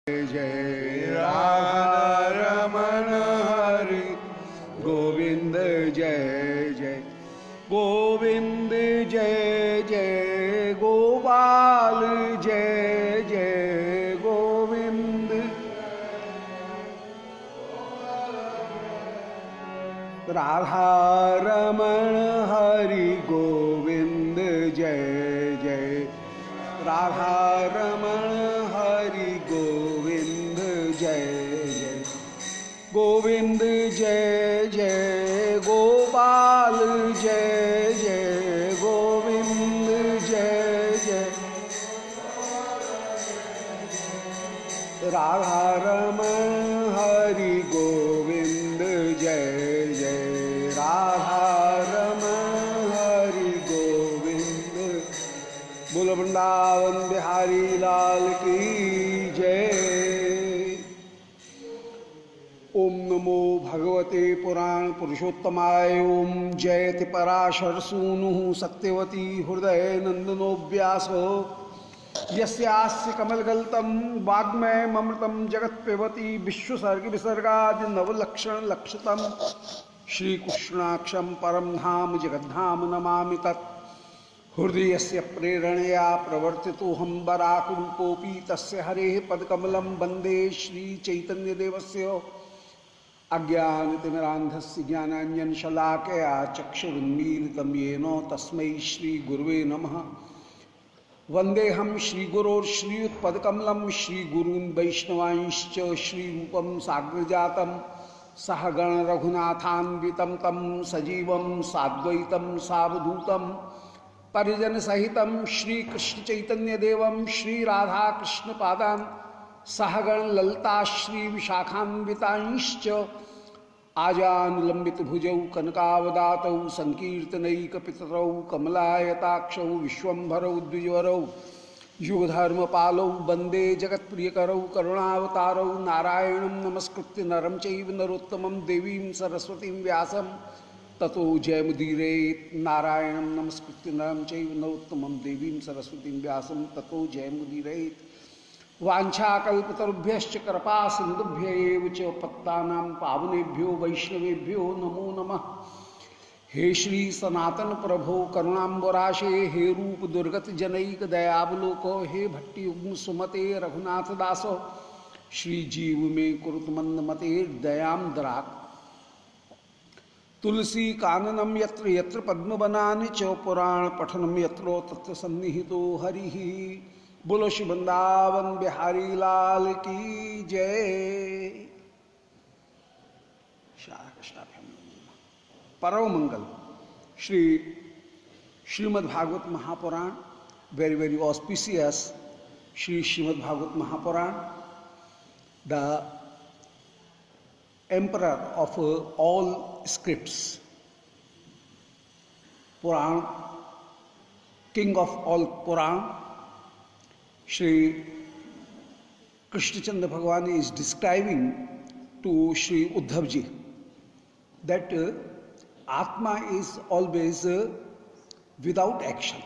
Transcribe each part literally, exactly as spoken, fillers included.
जय राधा रमण हरि गोविंद जय जय गोविंद जय जय गोपाल जय जय गोविंद राधा रमण हरि गोविंद जय जय राधा रमण हरि गोविंद जय जय गोविंद जय जय गोपाल जय जय गोविंद जय जय राधा रमण हरि गोविंद जय जय राधा रमण हरि गोविंद। बोल वृंदावन बिहारी लाल की जय। ओम नमो भगवते पुराण पुरुषोत्तमाय। ओम जयति पराशर सूनु सत्यवती हृदय नंदनो व्यासो यस्यास्य कमलगल्तम वाग्मय ममृतम जगत्पिबती विश्वसर्ग विसर्गादि नवलक्षण लक्षतम श्रीकृष्णाक्षम परम धाम जगद्धाम नमामि तत्। हृदय से प्रेरणया प्रवर्तितो हम बराकरूपोपी तस्य हरेः पदकमलं वन्दे श्रीचैतन्यदेवस्य अज्ञानतिमिरान्धस्य ज्ञानाञ्जनशलाकया चक्षुरुन्मीलितं येन तस्मै श्रीगुरुवे नमः। वन्देऽहं श्रीगुरोर्श्रीयुतपदकमलं श्रीगुरून् वैष्णवांश्च श्रीरूपं साग्रजातं सहगण रघुनाथान्वितं तं सजीवं साद्वैतं सावधूतं परिजन सहितं श्री कृष्ण चैतन्य देवं श्री राधा कृष्ण पादान सहगण ललता श्री विशाखान्वितांश्च आजान लंबित भुजौ कनकावदातौ संकीर्तनैक पितरौ कमलायताक्षौ विश्वंभरौ द्विजवरौ युगधर्म पालौ वंदे जगत्प्रियकरौ करुणावतारौ नारायणं नमस्कृत्य नरं चैव नरोत्तमं देवीं सरस्वतीं व्यासं ततो जयमुदीरे। नारायणं नमस्कृत्य नरं चैव नरोत्तमं देवीं सरस्वतीं व्यासं ततो जयमुदीरे। वाञ्छाकल्पतरुभ्यश्च कृपा सिन्धुभ्य एव च पत्तानां पावनेभ्यो वैष्णवेभ्यो नमो नमः। हे श्री सनातन प्रभो करुणाम्बराशे हे रूप दुर्गत जनैक दयावलोको हे भट्टयुग्म सुमते रघुनाथ दासो श्री जीव में कुरुत मंद मते दयाम दराक। तुलसी काननम यत्र यत्र पद्मवनानि च पुराण पठनम यत्रो तत्र सन्निहितो हरिः। बोलो श्री वृंदावन बिहारी लाल की जय। परम मंगल Shri Shrimad Bhagavat Mahapuran very very auspicious Shri Shrimad Bhagavat Mahapuran the emperor of uh, all scripts, Puran, king of all Puran, Shri Krishna Chandra Bhagavan is describing to Shri Uddhav ji that uh, Atma is always uh, without action.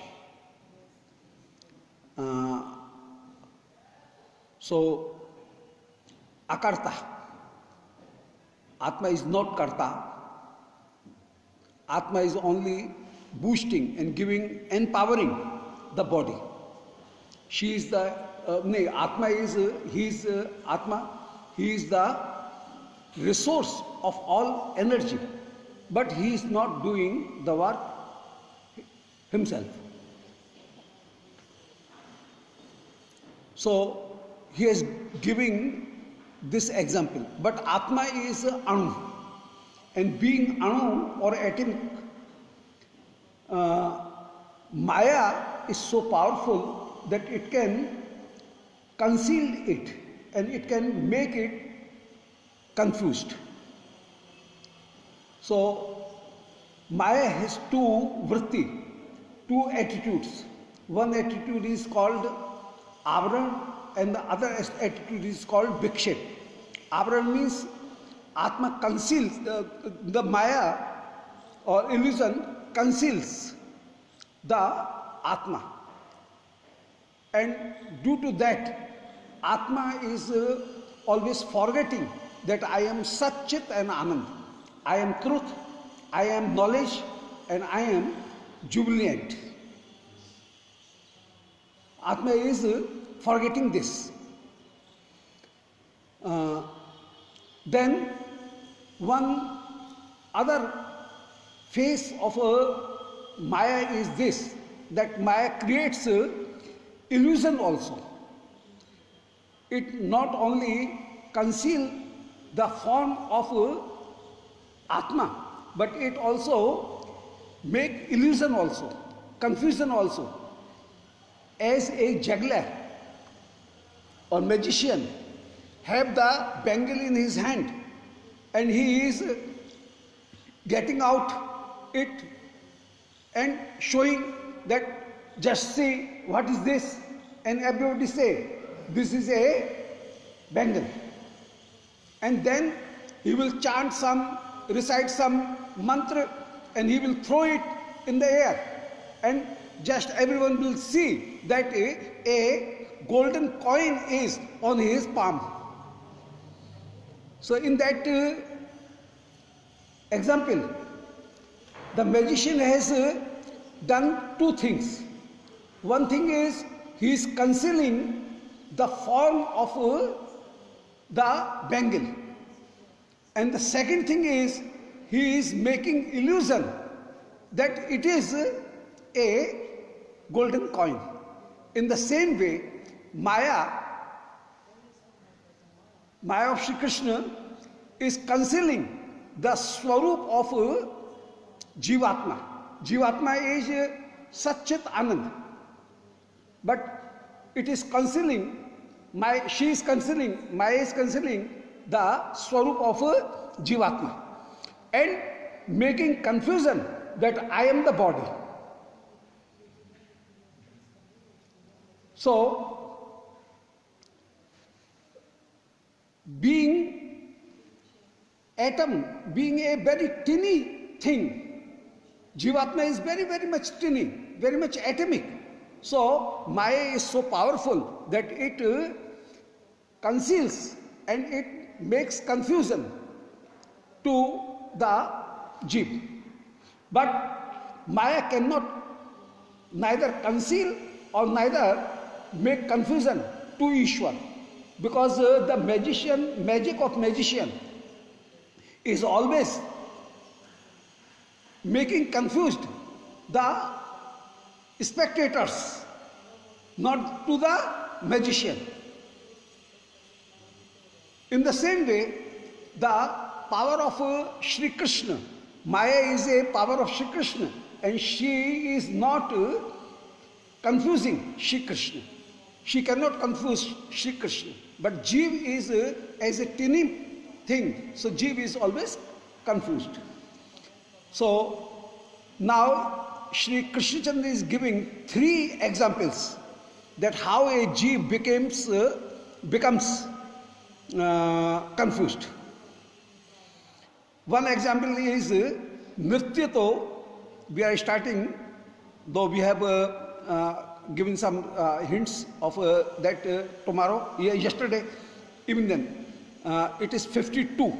Uh, so, akarta. Atma is not karta. Atma is only boosting and giving, empowering the body. She is the, uh, no, Atma is, uh, he is uh, Atma, he is the resource of all energy, but he is not doing the work himself. So, he is giving this example, but Atma is Anu, and being Anu or atomic, uh, Maya is so powerful that it can conceal it and it can make it confused. So, Maya has two vritti, two attitudes. One attitude is called Avran, and the other attitude is called Vikshep. Avran means Atma conceals, the, the Maya or illusion conceals the Atma. And due to that, Atma is uh, always forgetting that I am Satchit and Anand. I am truth, I am knowledge, and I am jubilant. Atma is uh, forgetting this. Uh, then one other face of a Maya is this, that Maya creates uh, illusion also. It not only conceals the form of uh, Atma, but it also make illusion also, confusion also. As a juggler or magician have the bangle in his hand and he is getting out it and showing that just see what is this, and everybody say this is a bangle, and then he will chant some, recite some mantra, and he will throw it in the air, and just everyone will see that a, a golden coin is on his palm. So in that uh, example, the magician has uh, done two things. One thing is he is concealing the form of uh, the bangle, and the second thing is he is making illusion that it is uh, a golden coin. In the same way, Maya, Maya of Shri Krishna is concealing the swarup of uh, Jivatma. Jivatma is uh, Satchit Anand, but it is concealing, my, she is concealing, Maya is concealing the swarup of uh, Jivatma and making confusion that I am the body. So, being atom, being a very teeny thing, Jivatma is very, very much teeny, very much atomic. So, Maya is so powerful that it uh, conceals and it makes confusion to the Jeev. But Maya cannot neither conceal or neither make confusion to Ishwar, because uh, the magician, magic of magician is always making confused the spectators, not to the magician. In the same way, the power of uh, Shri Krishna, Maya is a power of Shri Krishna, and she is not uh, confusing Shri Krishna. She cannot confuse Shri Krishna. But Jeev is uh, as a teeny thing, so Jeev is always confused. So now Shri Krishna Chandra is giving three examples that how a Jeev becomes, uh, becomes uh, confused. One example is uh, Nrityato. We are starting, though we have uh, uh, given some uh, hints of uh, that uh, tomorrow, yeah, yesterday, even then, uh, it is fifty-two.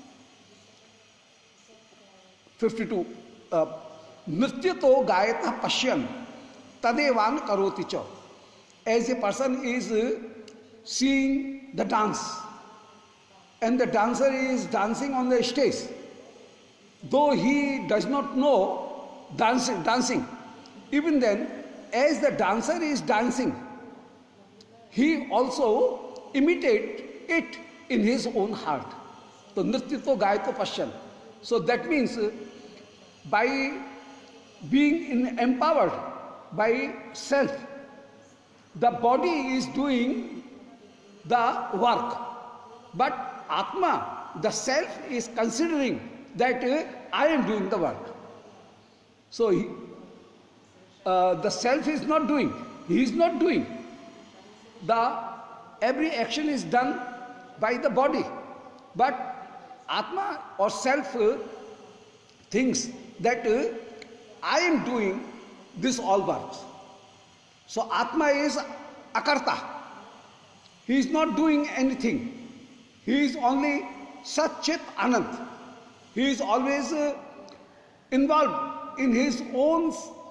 fifty-two. Uh, Nrityato gayata pashyan tadevan karoti cha. As a person is uh, seeing the dance, and the dancer is dancing on the stage, though he does not know dancing, dancing, even then, as the dancer is dancing, he also imitates it in his own heart. So, Nrityato gayato pashyan. So that means uh, by being in, empowered by self, the body is doing the work, but Atma, the self, is considering that uh, I am doing the work. So he, uh, the self is not doing, he is not doing. The every action is done by the body, but Atma or self uh, thinks that uh, I am doing this all works. So Atma is akarta. He is not doing anything. He is only Satchit Anand. He is always uh, involved in his own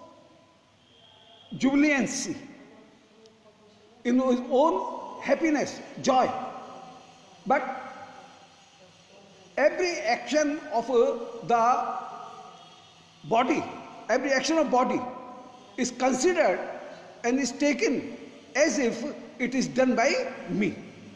jubilancy, in his own happiness, joy. But every action of uh, the body, every action of body is considered and is taken as if it is done by me.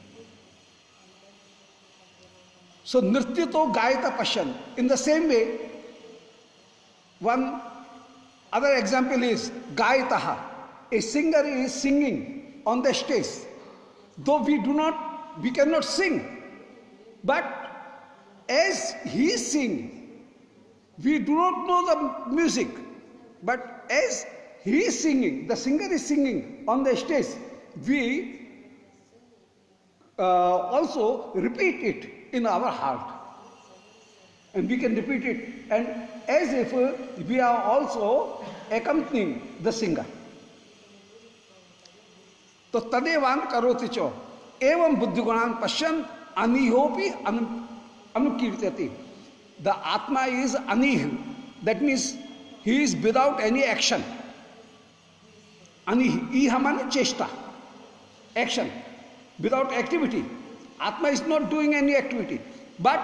So nrityato gayata pasyan. In the same way, one other example is gayataha. A singer is singing on the stage. Though we do not, we cannot sing, but as he is singing, we do not know the music, but as he is singing, the singer is singing on the stage, we uh, also repeat it in our heart. And we can repeat it, and as if uh, we are also accompanying the singer. तो तदेवान करोति चो एवं बुद्धिगुणान पश्यन अनिहोपि अनुकीर्त्यति. The Atma is anih, that means he is without any action. Anih, iha mane cheshta, action, without activity. Atma is not doing any activity, but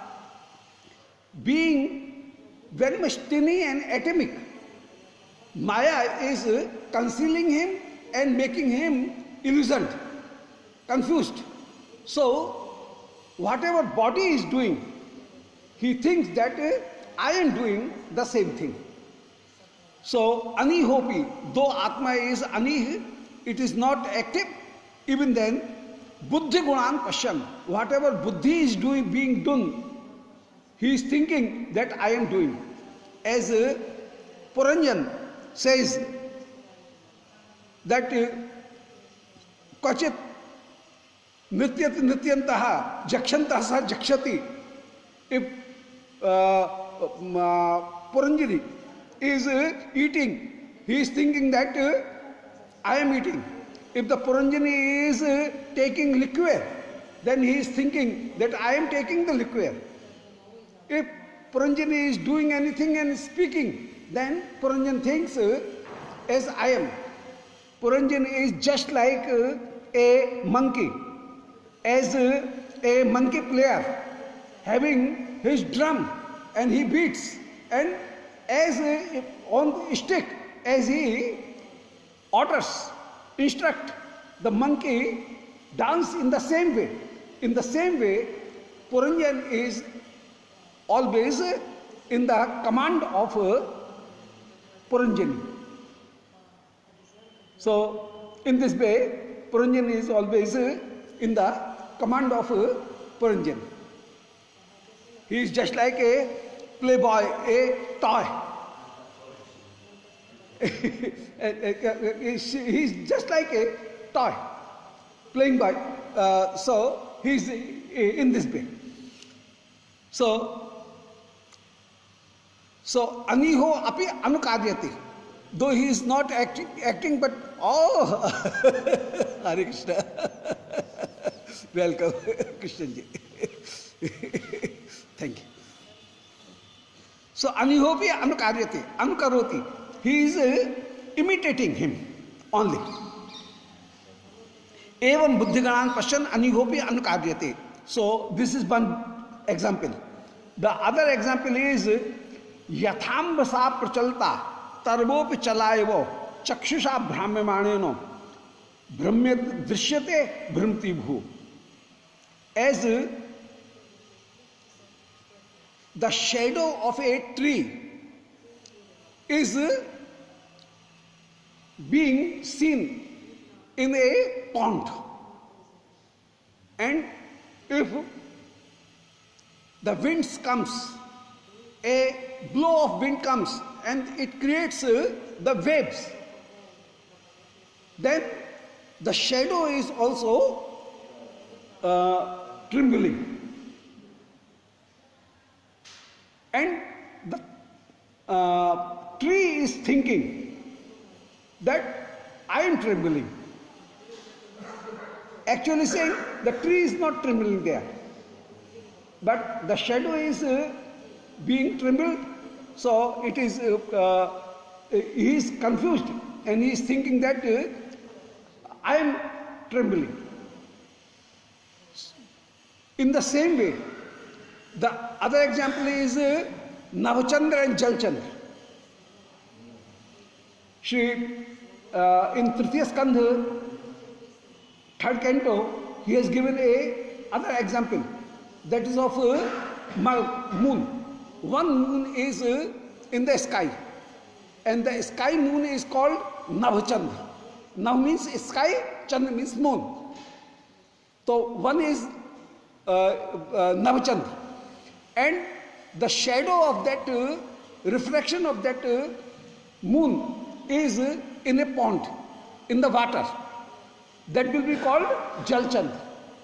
being very much tiny and atomic, Maya is concealing him and making him illusioned, confused. So, whatever body is doing, he thinks that uh, I am doing the same thing. So, anihopi, though Atma is anih, it is not active, even then, buddhi gunan pasyan, whatever buddhi is doing, being done, he is thinking that I am doing. As uh, Puranjan says, that क्वचित नृत्यति नृत्यन्तः जक्षन्तः सः जक्षति. If uh, uh, Puranjani is uh, eating, he is thinking that uh, I am eating. If the Puranjani is uh, taking liquor, then he is thinking that I am taking the liquor. If Puranjani is doing anything and speaking, then Puranjan thinks uh, as I am. Puranjan is just like uh, a monkey, as uh, a monkey player having his drum and he beats, and as uh, on the stick, as he orders, instruct the monkey dance in the same way. In the same way, Puranjan is always uh, in the command of uh, Puranjani. So, in this way, Puranjan is always uh, in the command of uh, Puranjan. He is just like a playboy, a toy. He is just like a toy, playing by. Uh, so, he is in this way. So, so aniho api anukaryati. Though he is not acting, acting but oh, Hare Krishna. Welcome, Krishnanji. Thank you. So, anihopi anukaryati, anukaroti. He is uh, imitating him only. Evam buddhiganan pasyan anihopi anukaryati. So, this is one example. The other example is yathambasa prachalta tarvopi chalayevo chakshusha brahmamaneno brahmya drishyate bhramti bhu. As uh, the shadow of a tree is uh, being seen in a pond, and if the wind comes, a blow of wind comes and it creates uh, the waves, then the shadow is also uh, trembling, and the uh, tree is thinking that I am trembling. actually saying the tree is not trembling there, but the shadow is uh, being trembled. So it is, uh, uh, he is confused and he is thinking that uh, I am trembling. In the same way, the other example is uh, Navachandra and Jalchandra. Shri, uh, in Tritiya Skandha, third canto, he has given a other example, that is of uh, moon. One moon is uh, in the sky, and the sky moon is called Navachandra. Nav means sky, Chandra means moon. So one is uh, uh, Navachandra, and the shadow of that uh, reflection of that uh, moon is uh, in a pond, in the water. That will be called Jalchandra.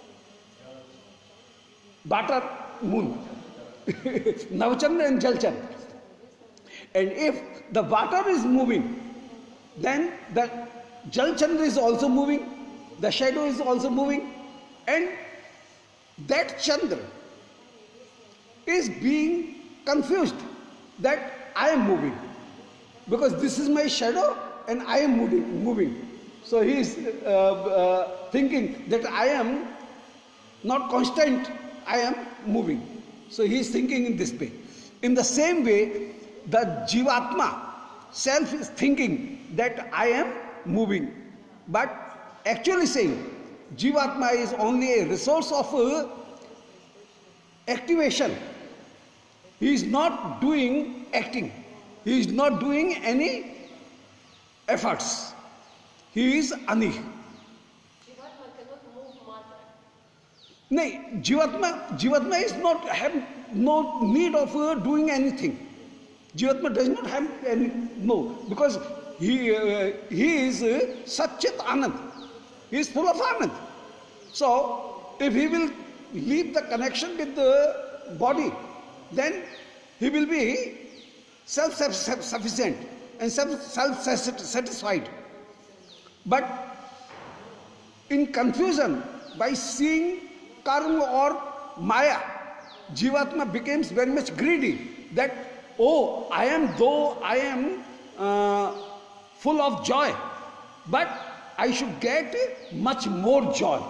Water moon. Navachandra and Jalchandra. And if the water is moving, then the Jalchandra is also moving, the shadow is also moving, and that Chandra is being confused that I am moving, because this is my shadow and I am moving. moving. So he is uh, uh, thinking that I am not constant, I am moving. So he is thinking in this way. In the same way, the Jivatma, self, is thinking that I am moving. But actually saying, Jivatma is only a resource of uh, activation. He is not doing acting. He is not doing any efforts. He is ani. Jivatma cannot move matter. No, Jivatma, Jivatma is not have no need of uh, doing anything. Jivatma does not have any, no, because he uh, he is uh, Satchit Anand. He is full of Anand. So if he will leave the connection with the body, then he will be self-sufficient and self-satisfied. But in confusion, by seeing karma or maya, Jivatma becomes very much greedy, that, oh, I am, though I am uh, full of joy, but I should get much more joy.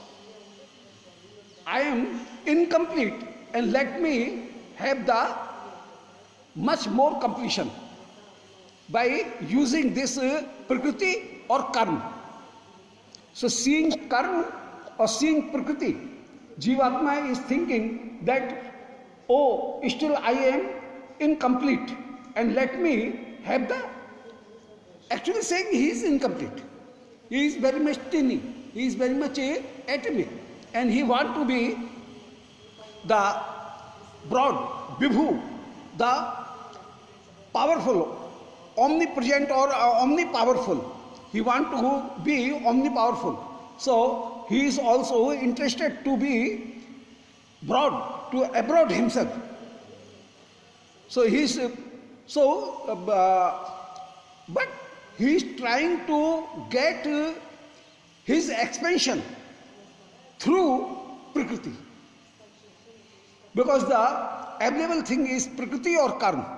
I am incomplete, and let me have the much more completion by using this uh, prakriti or karma. So seeing karma or seeing prakriti, Jivatma is thinking that, oh, still I am incomplete, and let me have the, actually saying he is incomplete. He is very much tiny, he is very much uh, atomic, and he wants to be the broad, Vibhu, the powerful, omnipresent or uh, omnipowerful. He wants to be omnipowerful. So he is also interested to be broad, to abroad himself. So he is, uh, so, uh, but he is trying to get uh, his expansion through Prakriti. Because the available thing is Prakriti or karma.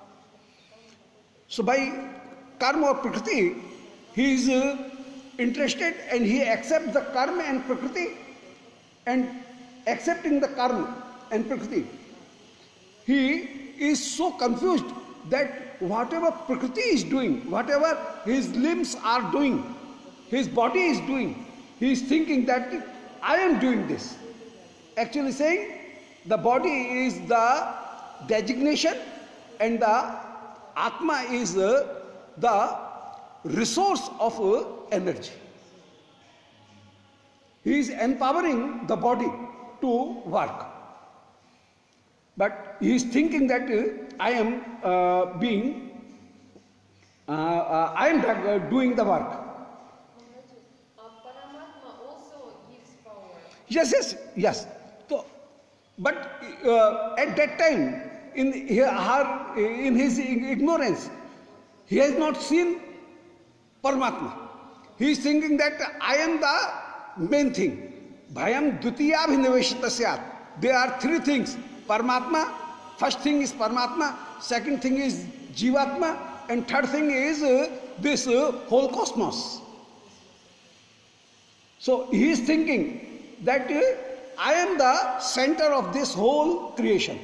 So by karma or Prakriti, he is uh, interested and he accepts the karma and Prakriti, and accepting the karma and Prakriti, he is so confused that whatever Prakriti is doing, whatever his limbs are doing, his body is doing, he is thinking that I am doing this. Actually saying, the body is the designation and the Atma is uh, the resource of uh, energy. He is empowering the body to work. But he is thinking that uh, I am uh, being, uh, uh, I am uh, doing the work. Paramatma also gives power. Yes, yes, yes. So, but uh, at that time, in her, in his ignorance, he has not seen Paramatma. He is thinking that I am the main thing. Bhayam dvitiyabhinaveshita syat. There are three things. Paramatma, first thing is Paramatma, second thing is Jivatma, and third thing is uh, this uh, whole cosmos. So he is thinking that uh, I am the center of this whole creation.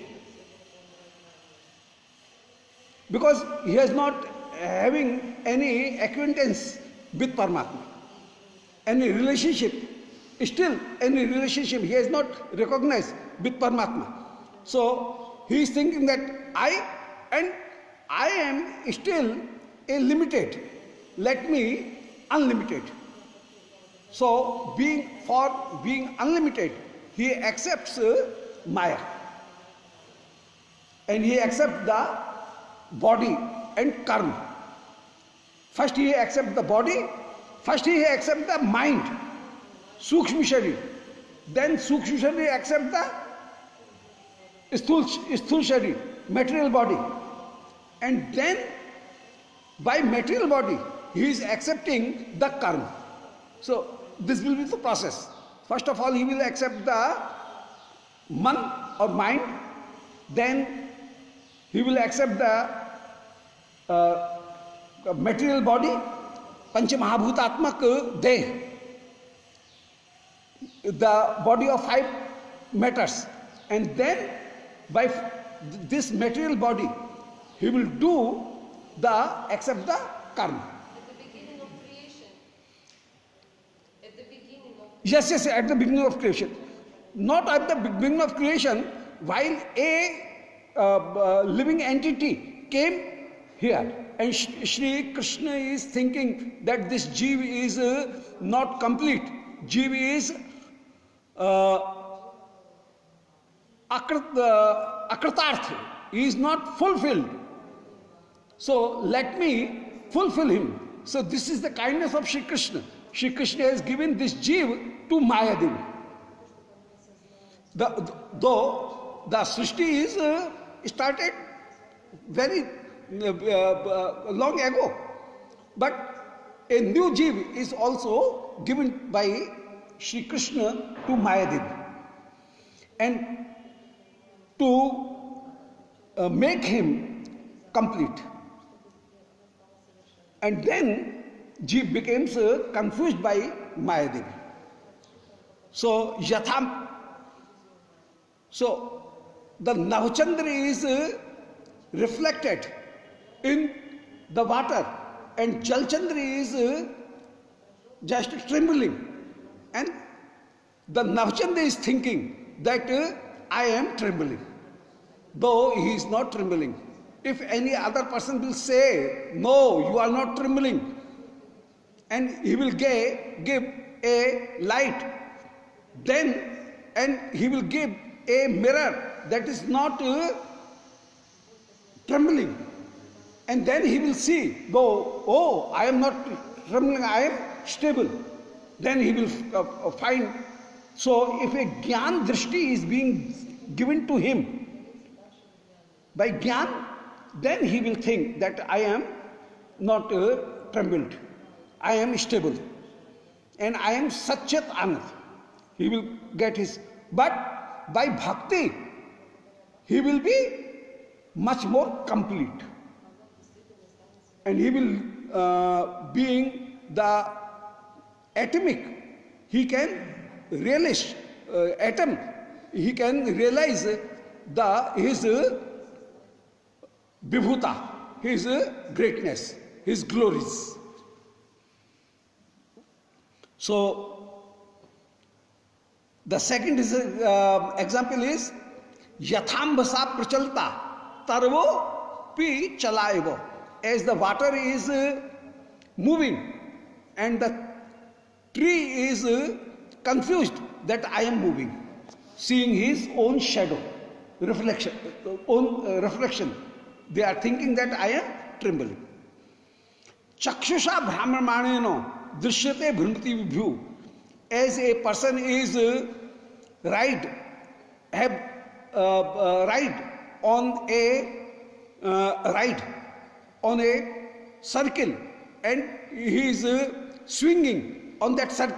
Because he is not having any acquaintance with Paramatma, any relationship, still any relationship he has not recognized with Paramatma. So he is thinking that I, and I am still a limited, let me unlimited. So being, for being unlimited, he accepts uh, Maya, and he accepts the body and karma. First he accepts the body, first he accepts the mind, Sukshma Sharir. Then Sukshma Sharir accepts the Sthul, Sthul Sharir, material body. And then by material body, he is accepting the karma. So this will be the process. First of all, he will accept the man or mind, then he will accept the uh, material body, Pancha Mahabhutatmak Deh, the body of five matters, and then by this material body, he will do the accept the karma. At the beginning of creation. At the beginning of Yes, yes, at the beginning of creation. Not at the beginning of creation, while a uh, uh, living entity came here, and Shri Krishna is thinking that this Jeev is uh, not complete. Jeev is uh, akrit, uh, akritarth. He is not fulfilled. So let me fulfill him. So this is the kindness of Shri Krishna. Shri Krishna has given this Jeev to Maya Devi. The, though the Srishti is uh, started very uh, uh, long ago, but a new Jeev is also given by Shri Krishna to Maya Devi. And to uh, make him complete. And then Jeev becomes uh, confused by Maya Devi. So Yatham, so the Navchandra is uh, reflected in the water, and Jalchandra is uh, just trembling, and the Navchandra is thinking that uh, I am trembling, though he is not trembling. If any other person will say, no, you are not trembling, and he will give, give a light, then, and he will give a mirror that is not uh, trembling, and then he will see, though, oh, I am not trembling, I am stable. Then he will uh, find. So if a Gyan Drishti is being given to him by Gyan, then he will think that I am not uh, trembled, I am stable, and I am Satchat Anand. He will get his, but by Bhakti, he will be much more complete. And he will, uh, being the atomic, he can relish, uh, atom, he can realize the, his uh, Vibhuta, his uh, greatness, his glories. So, the second is, uh, example is Yathambasa Prachalta Tarvo Pi Chalaivo. As the water is uh, moving and the tree is uh, confused that I am moving, seeing his own shadow, reflection, uh, own uh, reflection. They are thinking that I am trembling. Chakshusha brahmaneno drishyate bhrimati vibhu. As a person is uh, ride, have uh, uh, ride on a uh, ride on a circle, and he is uh, swinging on that circle,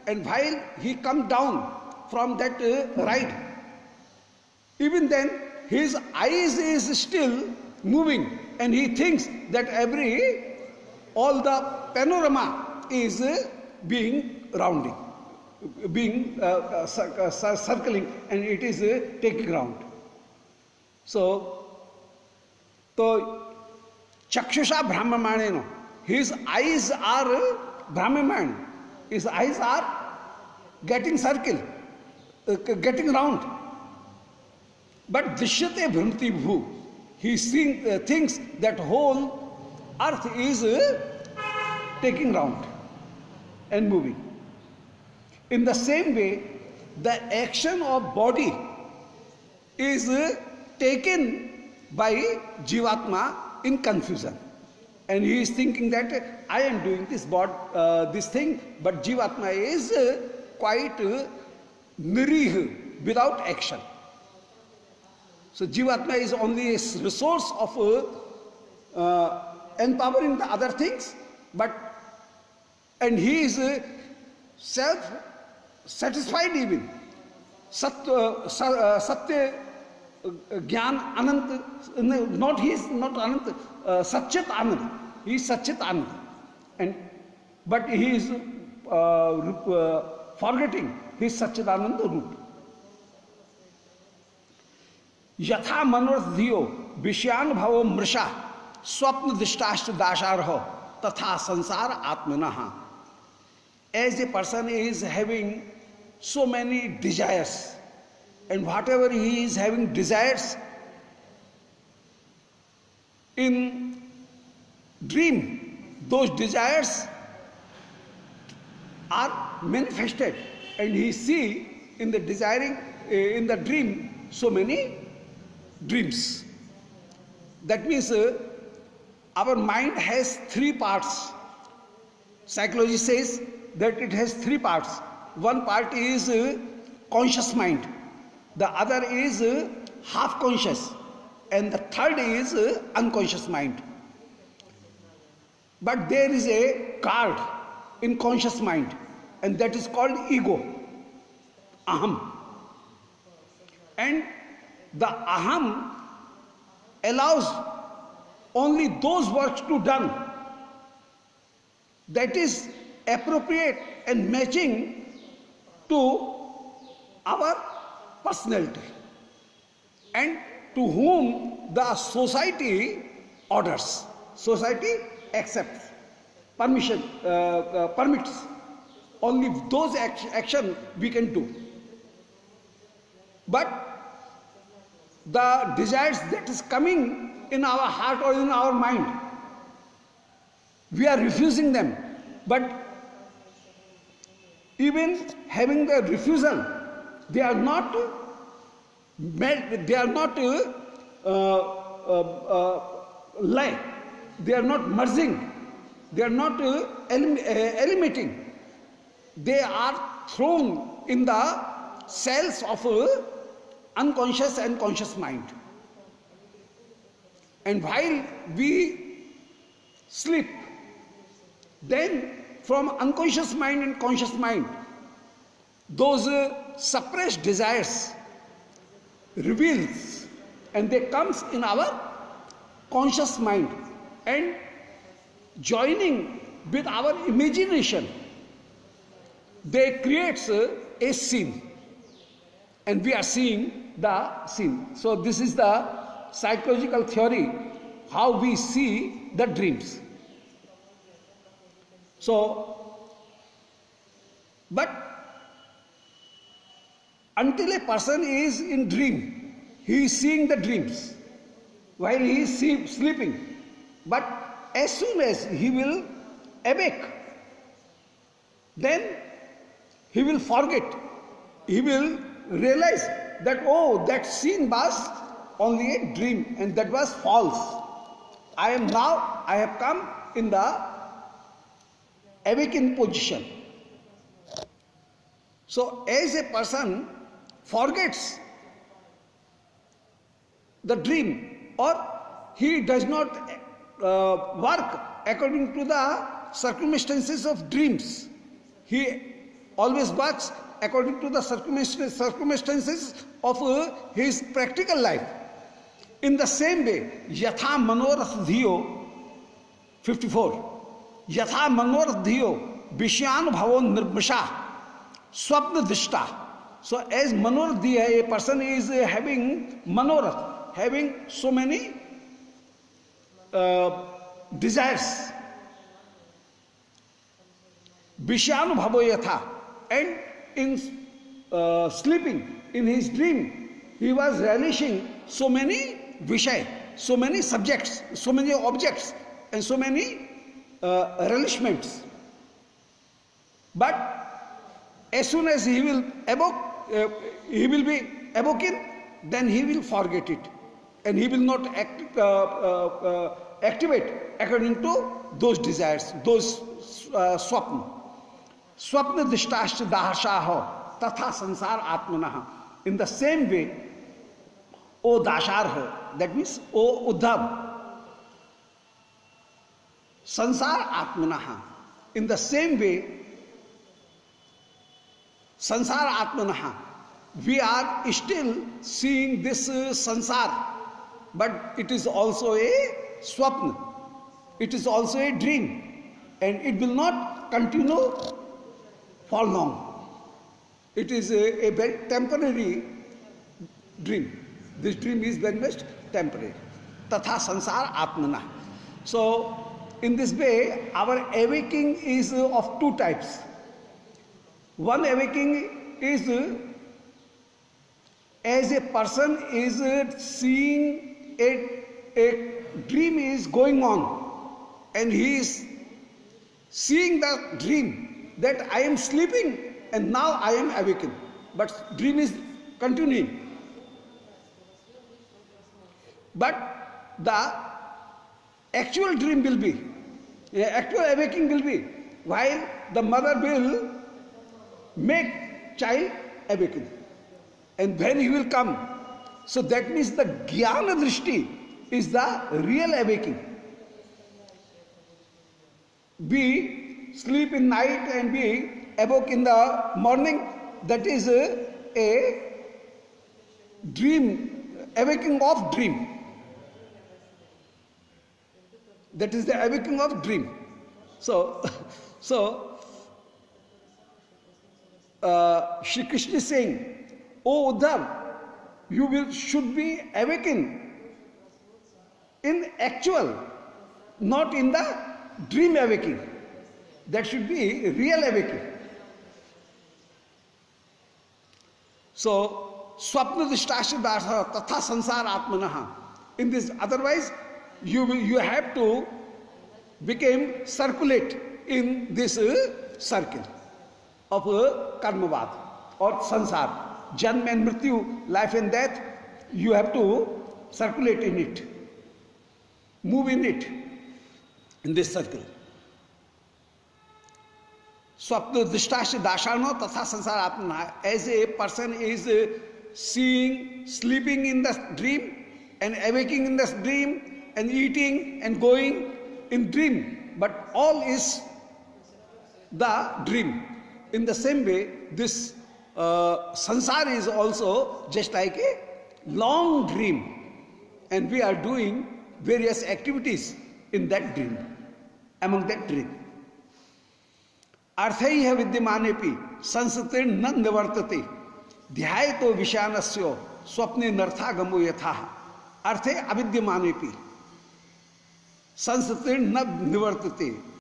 and while he come down from that uh, ride, even then his eyes is still moving, and he thinks that every, all the panorama is uh, being rounding, being uh, uh, cir- uh, cir- circling, and it is uh, taking round. So, so Chakshusha Brahmamaneno, his eyes are uh, Brahmaman, his eyes are getting circle, uh, getting round. But Dishyate Bhramti Bhu, he think, uh, thinks that whole earth is uh, taking round and moving. In the same way, the action of body is uh, taken by Jivatma in confusion. And he is thinking that uh, I am doing this, bod, uh, this thing, but Jivatma is uh, quite uh, nirih, without action. So Jivatma is only a resource of uh, uh, empowering the other things, but and he is uh, self satisfied even. Sat, uh, sa, uh, Satya uh, Gyan Anant, no, not he is not Anant, uh, Satchit Anand. He is Satchit Anand, and but he is uh, uh, forgetting his Satchidananda root. यथा मनोरथ धियो विषयान भवो मृषा स्वप्न दिष्टाष्ट दाशारह तथा संसार आत्मनः. As a person is having so many desires, and whatever he is having desires in dream, those desires are manifested, and he see in the desiring in the dream so many dreams. That means uh, our mind has three parts. Psychology says that it has three parts. One part is uh, conscious mind, the other is uh, half conscious, and the third is uh, unconscious mind. But there is a guard in conscious mind, and that is called ego, aham. And the aham allows only those works to done that is appropriate and matching to our personality, and to whom the society orders, society accepts, permission, uh, uh, permits. Only those act- action we can do. But the desires that is coming in our heart or in our mind, we are refusing them. But even having the refusal, they are not met, they are not uh, uh, uh, like, they are not merging, they are not uh, elim- uh, eliminating. They are thrown in the cells of uh, unconscious and conscious mind. And while we sleep, then from unconscious mind and conscious mind, those uh, suppressed desires reveals, and they comes in our conscious mind, and joining with our imagination, they creates uh, a scene, and we are seeing the scene. So this is the psychological theory, how we see the dreams. So, but until a person is in dream, he is seeing the dreams while he is sleeping. But as soon as he will awake, then he will forget. He will realize that, oh, that scene was only a dream and that was false. I am now, I have come in the awakened position. So as a person forgets the dream, or he does not uh, work according to the circumstances of dreams, he always works according to the circumstances of uh, his practical life. In the same way, yatha manorath dhiyo, fifty-four, yatha manorath dhiyo, vishyan bhavo nirmisha, swapna dishta. So as manorath dhiya, a person is uh, having manorath, having so many uh, desires. Vishyan bhavo yatha. And in uh, sleeping, in his dream, he was relishing so many vishay, so many subjects, so many objects, and so many uh, relishments. But as soon as he will evoke, uh, he will be evoking, then he will forget it, and he will not act, uh, uh, uh, activate according to those desires, those uh, swapna. Swapna dishtascha dahashaha tatha sansar atmanaha. In the same way, O dasharha, that means O Uddhav, sansar atmanaha. In the same way, sansar atmanaha, we are still seeing this uh, sansar, but it is also a swapna, it is also a dream, and it will not continue for long. It is a, a very temporary dream. This dream is very much temporary. Tatha sansar atmana. So, in this way, our awakening is of two types. One awakening is as a person is seeing a, a dream is going on, and he is seeing the dream that I am sleeping and now I am awakened, but dream is continuing. But the actual dream will be, the actual awakening will be, while the mother will make child awaken, and when he will come, so that means the jnana drishti is the real awakening. We sleep in night and we awoke in the morning, that is a, a dream, awakening of dream. That is the awakening of dream. So, so uh, Shri Krishna is saying, O Uddhav, you will should be awakened in actual, not in the dream awakening. That should be real awakening. So, swapna dishtascha dharha tatha sansar atmanaha. In this, otherwise, you will, you have to become circulate in this uh, circle of uh, karmavad or sansar. Janma and mrityu, life and death, you have to circulate in it, move in it, in this circle. Swapna dishtascha dashano tatha sansar atmana. As a person is uh, seeing, sleeping in the dream and awaking in the dream and eating and going in dream, but all is the dream. In the same way, this uh, sansar is also just like a long dream, and we are doing various activities in that dream, among that dream. अर्थैः विद्यमानेपि संस्कृतेन न निवर्तते ध्यायतो विषयानस्य स्वप्ने नर्थागमो यथाः अर्थे अविद्यमानेपि संस्कृतेन न निवर्तते